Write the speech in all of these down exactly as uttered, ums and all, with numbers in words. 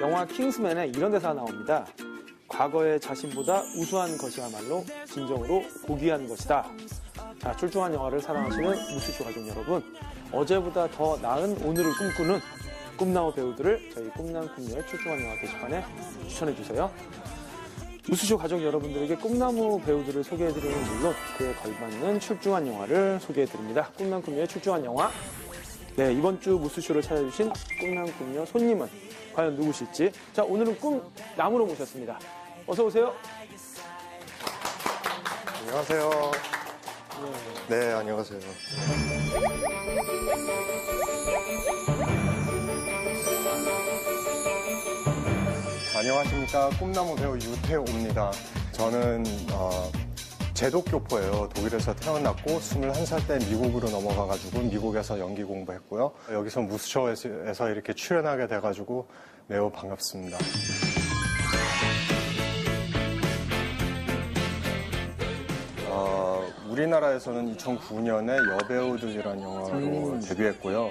영화 킹스맨에 이런 대사가 나옵니다. 과거의 자신보다 우수한 것이야말로 진정으로 고귀한 것이다. 자, 출중한 영화를 사랑하시는 무수쇼 가족 여러분, 어제보다 더 나은 오늘을 꿈꾸는 꿈나무 배우들을 저희 꿈남꿈녀의 출중한 영화 게시판에 추천해주세요. 무수쇼 가족 여러분들에게 꿈나무 배우들을 소개해드리는 물론 그에 걸맞는 출중한 영화를 소개해드립니다. 꿈남꿈녀의 출중한 영화. 네, 이번 주 무수쇼를 찾아주신 꿈남꿈녀 손님은 과연 누구실지. 자, 오늘은 꿈나무로 모셨습니다. 어서 오세요. 안녕하세요. 네, 네, 안녕하세요. 안녕하십니까. 꿈나무 배우 유태호입니다. 저는 어, 제독교포예요. 독일에서 태어났고 스물한 살 때 미국으로 넘어가가지고 미국에서 연기 공부했고요. 여기서 무수쇼에서 이렇게 출연하게 돼가지고 매우 반갑습니다. 어, 우리나라에서는 이천구 년에 여배우들이라는 영화로 음. 데뷔했고요.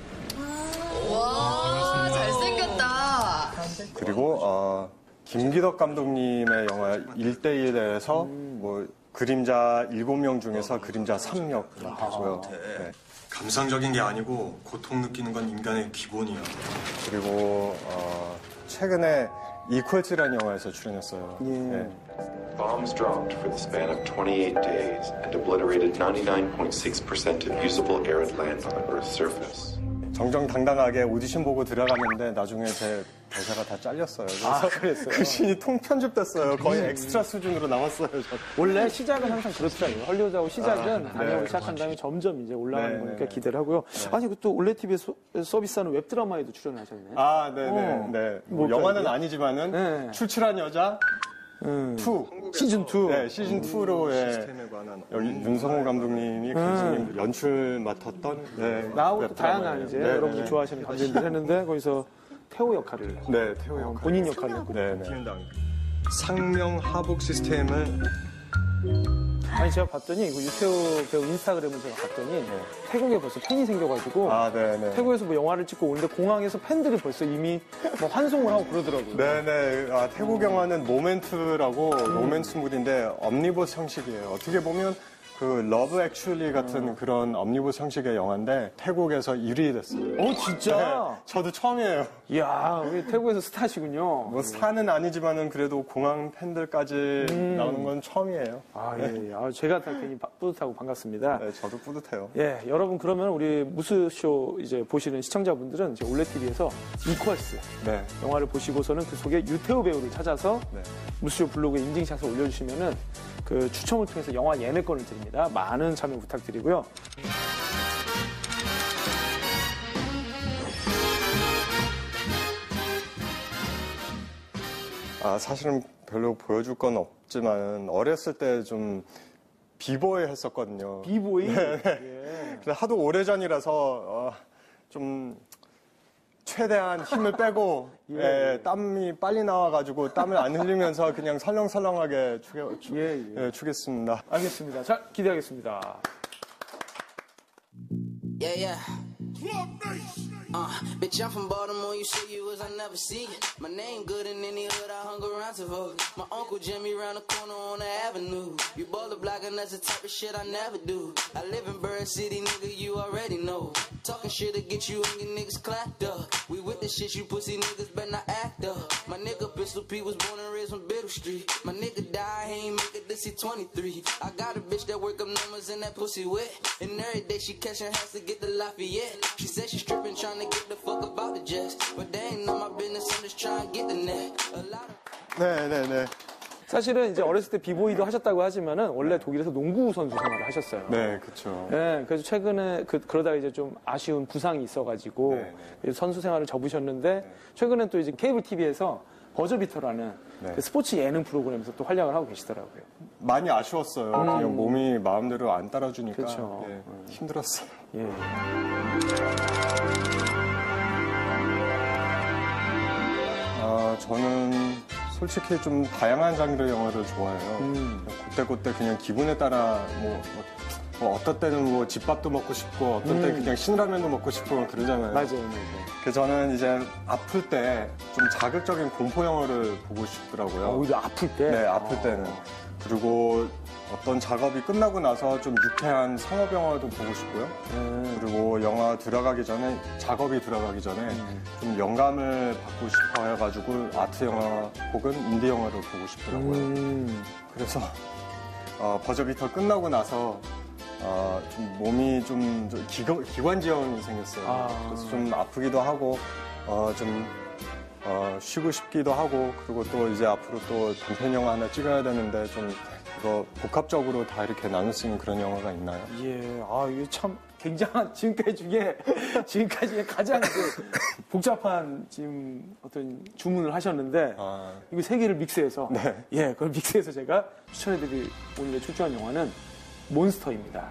와, 잘생겼다. 그리고 어, 김기덕 감독님의 영화 일대일에서 음. 뭐 그림자 일곱 명 중에서 그림자 삼 역을 하고요. 네. 감상적인 게 아니고 고통 느끼는 건 인간의 기본이야. 그리고 어, 최근에 이퀄즈라는 영화에서 출연했어요. 예. 네. Bombs dropped for the span of twenty-eight days and obliterated ninety-nine point six percent of usable arid land on the Earth's surface. 정정당당하게 오디션 보고 들어갔는데 나중에 제 대사가 다 잘렸어요. 그래서 아, 그랬어요? 그 씬이 통편집됐어요. 거의 엑스트라 수준으로 남았어요. 저. 원래 시작은 항상 그렇더라고요. hollywood하고 시작은 아, 방영을 네, 시작한 다음에 점점 이제 올라가는 네, 거니까 기대를 하고요. 네. 아니, 또 올레티비에 서비스하는 웹드라마에도 출연하셨네. 아, 네네. 어. 네. 뭐 영화는 아니지만은 네. 출출한 여자 음. 투 시즌 투. 네, 시즌 투로 예. 시스템에 관한 여기 음. 윤성호 감독님이 감독님 연출 맡았던 네, 나하고 또 다양한 이제 네, 여러분이 네, 좋아하시는 감독님들 했는데 거기서 태호 역할을 네, 태호 역할. 어, 본인 역할을 했고. 네, 네. 상명 하복 시스템을 아니 제가 봤더니 그 유태호 배우 인스타그램을 제가 봤더니 네. 태국에 벌써 팬이 생겨가지고 아, 네, 네. 태국에서 뭐 영화를 찍고 오는데 공항에서 팬들이 벌써 이미 뭐 환송을 하고 그러더라고요. 네네. 아, 태국 영화는 모멘트라고 음. 로맨스물인데 엄니버스 형식이에요. 어떻게 보면 그 러브 액츄얼리 같은 음. 그런 엄니버스 형식의 영화인데 태국에서 일 위 됐어요. 어 진짜? 네, 저도 처음이에요. 이야, 우리 태국에서 스타시군요. 뭐 스타는 아니지만은 그래도 공항 팬들까지 음. 나오는 건 처음이에요. 아 예, 예. 아, 제가 다 괜히 뿌듯하고 반갑습니다. 네, 저도 뿌듯해요. 예, 여러분 그러면 우리 무수쇼 이제 보시는 시청자분들은 이제 올레티비에서 이퀄스 네. 영화를 보시고서는 그 속에 유태호 배우를 찾아서 네. 무수쇼 블로그에 인증샷을 올려주시면은 그 추첨을 통해서 영화 예매권을 드립니다. 많은 참여 부탁드리고요. 아, 사실은 별로 보여줄 건 없지만 어렸을 때 좀 비보이 했었거든요. 비보이? 네. 예. 하도 오래전이라서 어, 좀 최대한 힘을 빼고 예. 예, 땀이 빨리 나와가지고 땀을 안 흘리면서 그냥 설렁설렁하게 추게, 추, 예, 예. 예, 추겠습니다. 알겠습니다. 자, 기대하겠습니다. Yeah, yeah. Uh, bitch, I'm from Baltimore, you say you was, I never see it. My name good in any hood, I hung around to vote. My uncle Jimmy round the corner on the avenue. You baller block and that's the type of shit I never do. I live in Bird City, nigga, you already know. Talking shit to get you and your niggas clapped up. We with the shit, you pussy niggas better not act up. My nigga Pistol P was born and raised on Biddle Street. My nigga died, he ain't make it this he twenty-three. I got a bitch that work up numbers and that pussy wet. And every day she catching has to get the Lafayette. She said she stripping trying to get the fuck about the jets. But they ain't none my business, I'm just trying to get the net. A lot of... 네, 네, 네. 사실은 이제 어렸을 때 비보이도 하셨다고 하지만은 원래 독일에서 농구 선수 생활을 하셨어요. 네, 그렇죠. 네, 그래서 최근에 그, 그러다가 이제 좀 아쉬운 부상이 있어가지고 네, 네. 선수 생활을 접으셨는데 네. 최근에 또 이제 케이블 티비에서 버저비터라는 네. 그 스포츠 예능 프로그램에서 또 활약을 하고 계시더라고요. 많이 아쉬웠어요. 음. 그냥 몸이 마음대로 안 따라주니까 그렇죠. 예, 음. 힘들었어요. 예. 아, 저는 솔직히 좀 다양한 장르의 영화를 좋아해요. 음. 그때그때 그냥 기분에 따라 뭐, 뭐 뭐 어떤 때는 뭐 집밥도 먹고 싶고 어떤 음. 때 그냥 신라면도 먹고 싶고 그러잖아요. 맞아요, 맞아요. 그래서 저는 이제 아플 때 좀 자극적인 공포 영화를 보고 싶더라고요. 어, 오히려 아플 때? 네, 아플 어. 때는. 그리고 어떤 작업이 끝나고 나서 좀 유쾌한 상업 영화도 보고 싶고요. 음. 그리고 영화 들어가기 전에, 작업이 들어가기 전에 음. 좀 영감을 받고 싶어 해가지고 아트 영화 혹은 인디 영화를 보고 싶더라고요. 음. 그래서 어, 버저비터 끝나고 나서 어, 좀 몸이 좀, 좀 기관, 기관지염이 생겼어요. 아. 그래서 좀 아프기도 하고 어, 좀 어, 쉬고 싶기도 하고 그리고 또 이제 앞으로 또 단편 영화 하나 찍어야 되는데 좀 이거 복합적으로 다 이렇게 나눌 수 있는 그런 영화가 있나요? 예, 아, 이게 참 굉장한 지금까지 중에, 지금까지 가장 그 복잡한 지금 어떤 주문을 하셨는데, 아. 이거 세 개를 믹스해서, 네. 예, 그걸 믹스해서 제가 추천해드릴 오늘 출중한 영화는 몬스터입니다.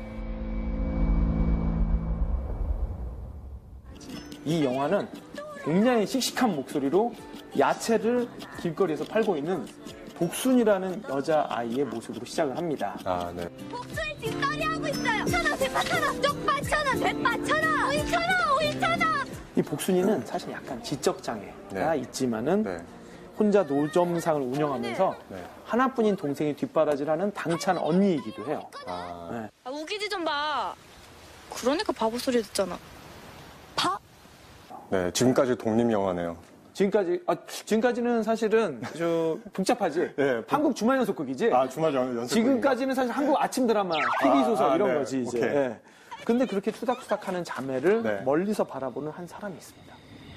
이 영화는 굉장히 씩씩한 목소리로 야채를 길거리에서 팔고 있는 복순이라는 여자아이의 모습으로 시작을 합니다. 아, 네. 복수의 뒷거리 하고 있어요. 천원, 대파 천원, 쪽파 천원, 대파 천원, 오이 천원, 오이 천원. 이 복순이는 사실 약간 지적장애가 네. 있지만은 네. 혼자 노점상을 운영하면서 네. 하나뿐인 동생이 뒷바라지라는 당찬 언니이기도 해요. 아, 네. 아, 우기지 좀 마. 그러니까 바보 소리 듣잖아. 바? 네. 지금까지 독립 영화네요. 지금까지 아, 지금까지는 사실은 저 복잡하지. 네, 복- 한국 주말 연속극이지. 아, 주말 연- 연습. 지금까지는 사실 한국 아침 드라마, 티비 소설 아, 이런 네. 거지 이제. 오케이. 예. 근데 그렇게 투닥투닥하는 자매를 네. 멀리서 바라보는 한 사람이 있습니다.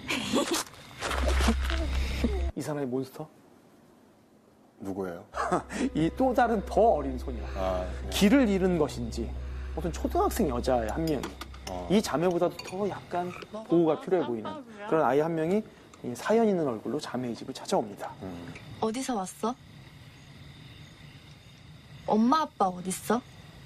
이 사람의 몬스터? 누구예요? 이 또 다른 더 어린 소녀. 아, 네. 길을 잃은 것인지 어떤 초등학생 여자의 한 명이 어. 이 자매보다도 더 약간 보호가 필요해 보이는 그런 아이 한 명이 이 사연 있는 얼굴로 자매의 집을 찾아옵니다. 어디서 왔어? 엄마 아빠 어딨어?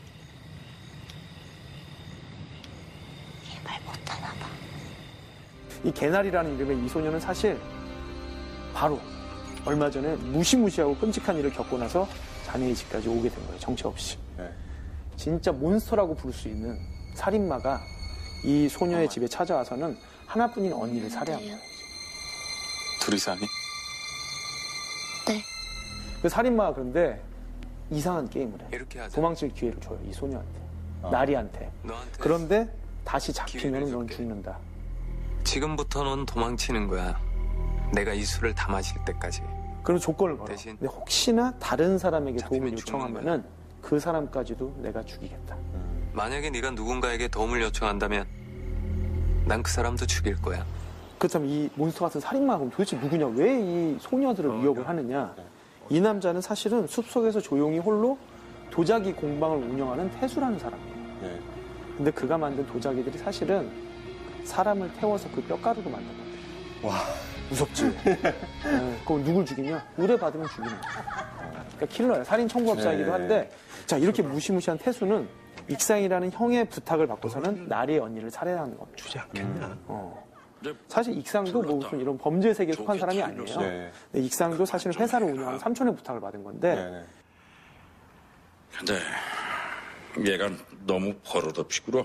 말 못하나 봐. 이 개나리라는 이름의 이 소녀는 사실 바로 얼마 전에 무시무시하고 끔찍한 일을 겪고 나서 자매의 집까지 오게 된 거예요. 정체 없이. 네. 진짜 몬스터라고 부를 수 있는 살인마가 이 소녀의 집에 찾아와서는 하나뿐인 언니를 살해한 거예요. 둘이서 하니? 네. 그 살인마가 그런데 이상한 게임을 해. 이렇게 하자. 도망칠 기회를 줘요, 이 소녀한테. 아. 나리한테. 너한테 그런데 다시 잡히면 기회를 넌 줄게. 죽는다. 지금부터 넌 도망치는 거야. 내가 이 술을 다 마실 때까지. 그런 조건을 걸어. 대신 근데 혹시나 다른 사람에게 도움을 잡히면 죽는 요청하면은 그 사람까지도 내가 죽이겠다. 만약에 네가 누군가에게 도움을 요청한다면 난 그 사람도 죽일 거야. 그렇다면 이 몬스터 같은 살인마가 그럼 도대체 누구냐? 왜 이 소녀들을 어, 위협을 하느냐? 이 남자는 사실은 숲속에서 조용히 홀로 도자기 공방을 운영하는 태수라는 사람이에요. 네. 근데 그가 만든 도자기들이 사실은 사람을 태워서 그 뼈가루로 만든 거예요. 와. 무섭지? 네, 그럼 누굴 죽이냐? 의뢰받으면 죽이는 거야. 그러니까 킬러야. 살인 청부업자이기도 네. 한데, 자, 이렇게 무시무시한 태수는 익상이라는 형의 부탁을 받고서는 나리의 언니를 살해하는 겁니다. 주지 않겠냐? 어. 사실 익상도 뭐 무슨 이런 범죄 세계에 속한 사람이 아니에요. 네. 근데 익상도 사실 회사를 운영하는 삼촌의 부탁을 받은 건데, 네. 네. 근데 얘가 너무 버릇없이 굴어.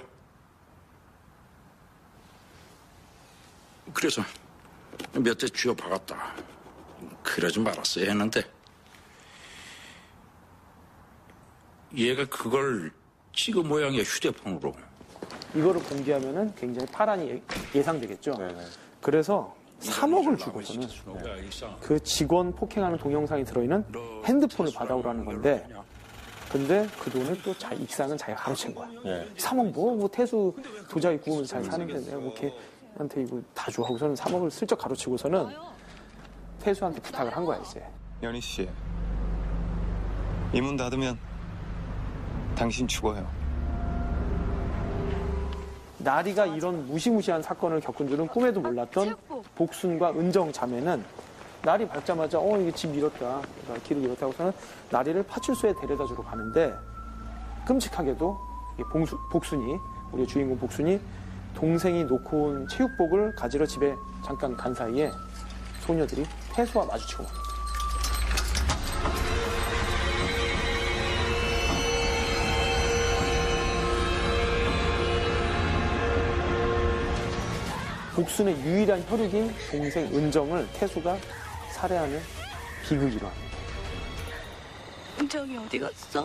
그래서 몇 대 쥐어 박았다. 그러지 말았어야 했는데 얘가 그걸 찍은 모양의 휴대폰으로 이거를 공개하면은 굉장히 파란이 예- 예상되겠죠. 네, 네. 그래서 삼억을 주고서는 그 직원 폭행하는 동영상이 들어있는 핸드폰을 받아오라는 건데, 근데 그 돈을 또 자, 익상은 자기가 가로챈 거야. 네. 삼억 뭐, 뭐 태수 도자기 구우면서 잘 사는데 내가 뭐 걔한테 이거 다 줘 하고서는 삼억을 슬쩍 가로치고서는 태수한테 부탁을 한 거야 이제. 연희 씨, 이 문 닫으면 당신 죽어요. 나리가 이런 무시무시한 사건을 겪은 줄은 꿈에도 몰랐던 복순과 은정 자매는 날이 밝자마자 어 이게 집 잃었다, 그러니까 길을 잃었다 하고서는 나리를 파출소에 데려다 주러 가는데, 끔찍하게도 이 봉수, 복순이, 우리 주인공 복순이 동생이 놓고 온 체육복을 가지러 집에 잠깐 간 사이에 소녀들이 태수와 마주치고 맙니다. 복순의 유일한 혈육인 동생 은정을 태수가 살해하는 비극이 일어납니다. 은정이 어디 갔어?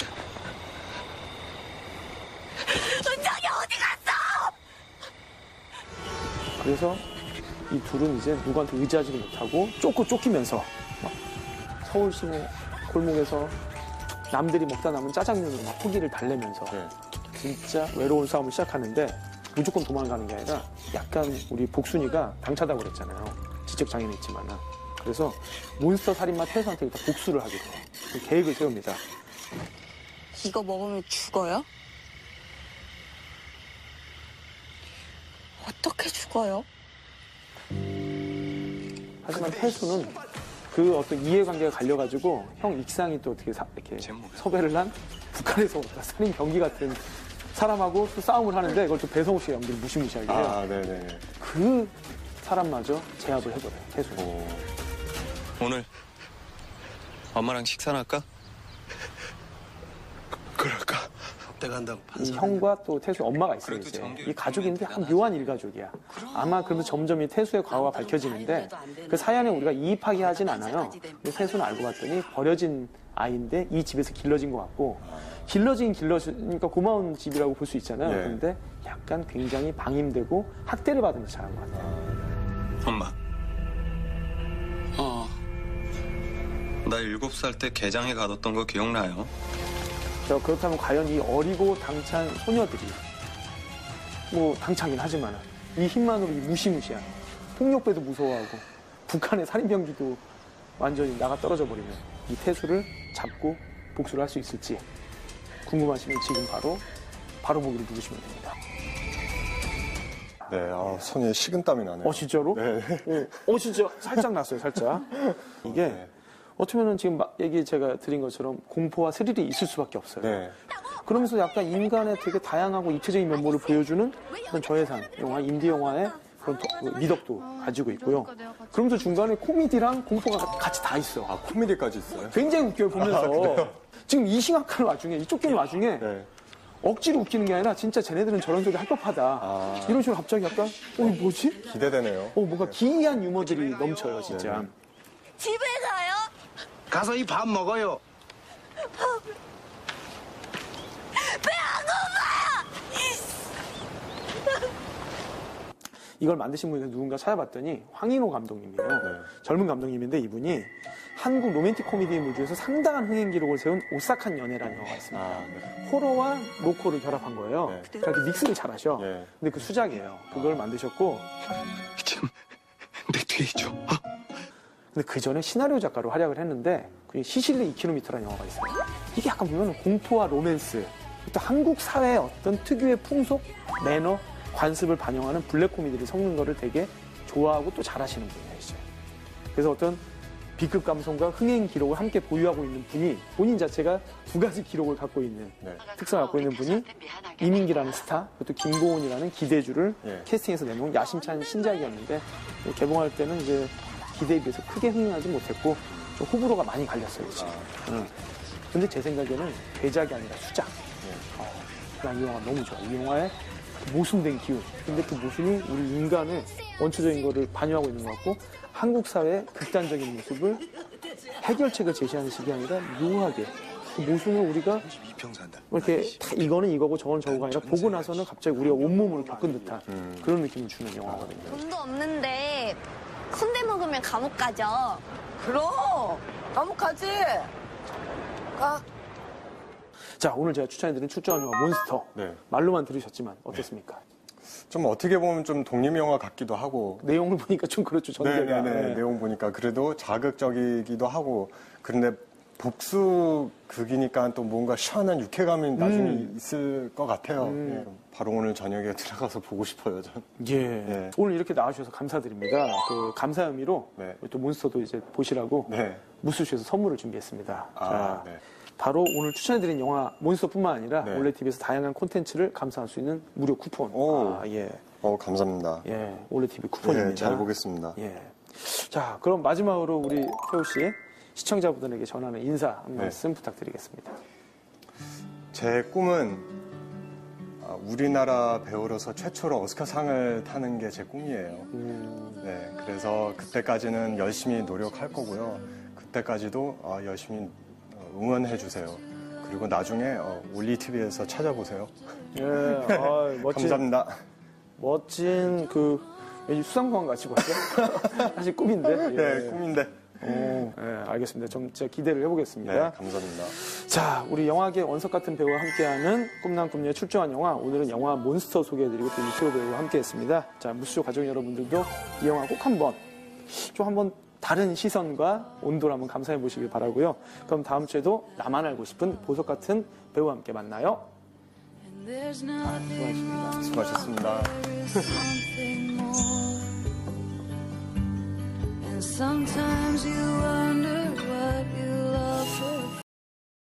은정이 어디 갔어? 그래서 이 둘은 이제 누구한테 의지하지도 못하고 쫓고 쫓기면서 막 서울 시내 골목에서 남들이 먹다 남은 짜장면으로 막 포기를 달래면서 네. 진짜 외로운 싸움을 시작하는데 무조건 도망가는 게 아니라 약간 우리 복순이가 당차다고 그랬잖아요. 지적장애는 있지만. 그래서 몬스터 살인마 태수한테 일단 복수를 하게 돼요. 그 계획을 세웁니다. 이거 먹으면 죽어요? 어떻게 죽어요? 하지만 태수는 그 어떤 이해관계가 갈려가지고 형 익상이 또 어떻게 사, 이렇게 섭외를 한 북한에서 살인 병기 같은 사람하고 또 싸움을 하는데 그걸 또 배성우 씨가 연기를 무시무시하게 해요. 아, 네네. 그 사람마저 제압을 해버려요, 태수가. 오늘 엄마랑 식사나 할까? 그럴까? 내가 한다고 이 형과 또 태수의 엄마가 있어요, 이제. 이 가족인데 약간 묘한 일가족이야. 아마 그러면서 점점 이 태수의 과거가 밝혀지는데 그 사연에 우리가 이입하게 하진 않아요. 근데 태수는 알고 봤더니 버려진 아이인데 이 집에서 길러진 것 같고 길러진 길러지니까 고마운 집이라고 볼 수 있잖아요. 네. 근데 약간 굉장히 방임되고 학대를 받으면서 자란 것 같아요. 엄마. 어. 나 일곱 살 때 개장에 가뒀던 거 기억나요? 자, 그렇다면 과연 이 어리고 당찬 소녀들이 뭐 당차긴 하지만 이 힘만으로 이 무시무시한 폭력배도 무서워하고 북한의 살인병기도 완전히 나가 떨어져 버리면 이 태수를 잡고 복수를 할 수 있을지 궁금하시면 지금 바로 바로 보기를 누르시면 됩니다. 네, 아, 손에 식은땀이 나네요. 어 진짜로? 네. 어, 어 진짜 살짝 났어요, 살짝. 이게 네. 어쩌면은 지금 막 얘기 제가 드린 것처럼 공포와 스릴이 있을 수밖에 없어요. 네. 그러면서 약간 인간의 되게 다양하고 입체적인 면모를 보여주는 그런 저예산 영화, 인디 영화의 그런 도, 그 미덕도 가지고 있고요. 그러면서 중간에 코미디랑 공포가 같이 다 있어. 아, 코미디까지 있어요? 굉장히 웃겨요, 보면서. 아, 그래요? 지금 이 심각한 와중에, 이 쫓기는 와중에 네. 억지로 웃기는 게 아니라 진짜 쟤네들은 저런 소리 할 법하다. 아. 이런 식으로 갑자기 약간, 어, 이거 뭐지? 기대되네요. 어, 뭔가 기이한 유머들이 넘쳐요, 진짜. 네. 집에 가요? 가서 이 밥 먹어요. 이걸 만드신 분이 누군가 찾아봤더니 황인호 감독님이에요. 네. 젊은 감독님인데 이분이 한국 로맨틱 코미디물 중에서 상당한 흥행 기록을 세운 오싹한 연애라는 영화가 있습니다. 아, 네. 호러와 로코를 결합한 거예요. 네. 그러니까 믹스를 잘하셔. 네. 근데 그 수작이에요. 그걸 만드셨고 지금 내 뒤에 있죠? 어? 근데 그 전에 시나리오 작가로 활약을 했는데 그게 시실리 이 킬로미터라는 영화가 있어요. 이게 약간 보면 공포와 로맨스, 또 한국 사회의 어떤 특유의 풍속, 매너, 관습을 반영하는 블랙 코미디를 섞는 거를 되게 좋아하고 또 잘하시는 분이에요. 그래서 어떤 B급 감성과 흥행 기록을 함께 보유하고 있는 분이 본인 자체가 두 가지 기록을 갖고 있는 네. 특성을 갖고 있는 분이 이민기라는 스타, 또 김고은이라는 기대주를 네. 캐스팅해서 내놓은 야심찬 신작이었는데 개봉할 때는 이제 기대에 비해서 크게 흥행하지 못했고 좀 호불호가 많이 갈렸어요. 지금. 응. 근데 제 생각에는 대작이 아니라 수작. 어, 난 이 영화 너무 좋아. 이 영화의 모순된 기운. 근데 그 모순이 우리 인간의 원초적인 거를 반영하고 있는 것 같고 한국 사회의 극단적인 모습을 해결책을 제시하는 식이 아니라 묘하게 그 모순을 우리가 이렇게 다 이거는 이거고 저건 저거가 아니라 보고 나서는 갑자기 우리가 온몸으로 겪은 듯한 그런 느낌을 주는 영화거든요. 돈도 없는데 순대 먹으면 감옥 가죠. 그럼 감옥 가지. 가. 자, 오늘 제가 추천해드린 출전 영화 몬스터. 네. 말로만 들으셨지만 어떻습니까? 좀 어떻게 보면 좀 독립영화 같기도 하고. 내용을 보니까 좀 그렇죠, 전개가. 네네네. 네. 내용 보니까 그래도 자극적이기도 하고. 그런데 복수극이니까 또 뭔가 시원한 유쾌감이 나중에 음. 있을 것 같아요. 음. 예. 바로 오늘 저녁에 들어가서 보고 싶어요, 전. 예. 네. 오늘 이렇게 나와주셔서 감사드립니다. 그 감사 의미로 네. 또 몬스터도 이제 보시라고 네. 무스쇼에서 선물을 준비했습니다. 아, 자, 네. 바로 오늘 추천해드린 영화 몬스터뿐만 아니라 네. 올레티비에서 다양한 콘텐츠를 감상할 수 있는 무료 쿠폰. 오. 아, 예. 어, 감사합니다. 예. 올레티비 쿠폰입니다. 네, 잘 보겠습니다. 예. 자, 그럼 마지막으로 우리 태호 씨 시청자분들에게 전하는 인사 한 네. 말씀 부탁드리겠습니다. 제 꿈은 아, 우리나라 배우로서 최초로 오스카상을 타는 게 제 꿈이에요. 음. 네, 그래서 그때까지는 열심히 노력할 거고요. 그때까지도 어, 열심히 응원해 주세요. 그리고 나중에 어, 올리티비에서 찾아보세요. 예, 아, 멋진, 감사합니다. 멋진 그 왠지 수상공원 같이 봤어요. 사실 꿈인데. 예. 네, 꿈인데. 오, 예, 알겠습니다. 좀 제가 기대를 해보겠습니다. 네, 감사합니다. 자, 우리 영화계 원석 같은 배우와 함께하는 꿈남 꿈녀에 출중한 영화. 오늘은 영화 몬스터 소개해드리고 또 이수호 배우와 함께했습니다. 자, 무수쇼 가족 여러분들도 이 영화 꼭 한번 좀 한번 다른 시선과 온도를 한번 감상해 보시길 바라고요. 그럼 다음 주에도 나만 알고 싶은 보석 같은 배우와 함께 만나요. 아, 수고하셨습니다. 수고하셨습니다. Sometimes you wonder